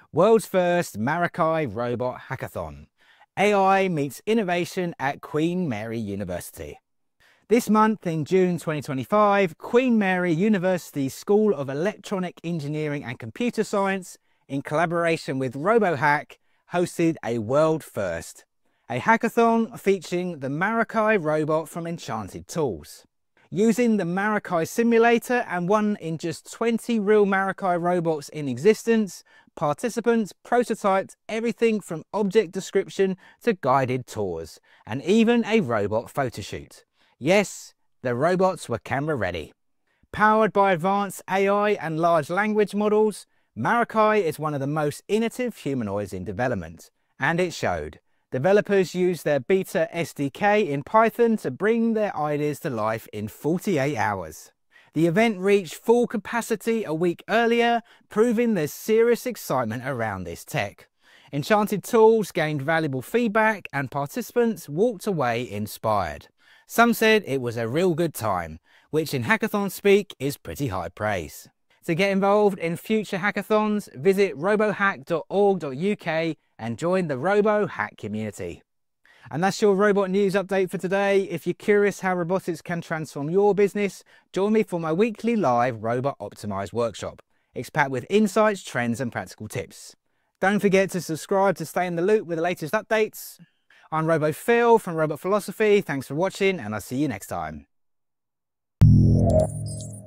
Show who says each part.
Speaker 1: World's first Mirokai robot hackathon. AI meets innovation at Queen Mary University. This month in June 2025, Queen Mary University's School of Electronic Engineering and Computer Science, in collaboration with RoboHack, hosted a world first. A hackathon featuring the Mirokai robot from Enchanted tools. Using the Mirokai simulator and one in just 20 real Mirokai robots in existence, participants prototyped everything from object description to guided tours, and even a robot photoshoot. Yes, the robots were camera ready. Powered by advanced AI and large language models, Mirokai is one of the most innovative humanoids in development, and it showed. Developers used their beta SDK in Python to bring their ideas to life in 48 hours. The event reached full capacity a week earlier, proving there's serious excitement around this tech. Enchanted tools gained valuable feedback and participants walked away inspired. Some said it was a real good time, which in hackathon speak is pretty high praise. To get involved in future hackathons, visit robohack.org.uk and join the RoboHack community. And that's your robot news update for today. If you're curious how robotics can transform your business, join me for my weekly live Robot Optimized workshop. It's packed with insights, trends and practical tips. Don't forget to subscribe to stay in the loop with the latest updates. I'm RoboPhil from Robot Philosophy. Thanks for watching and I'll see you next time.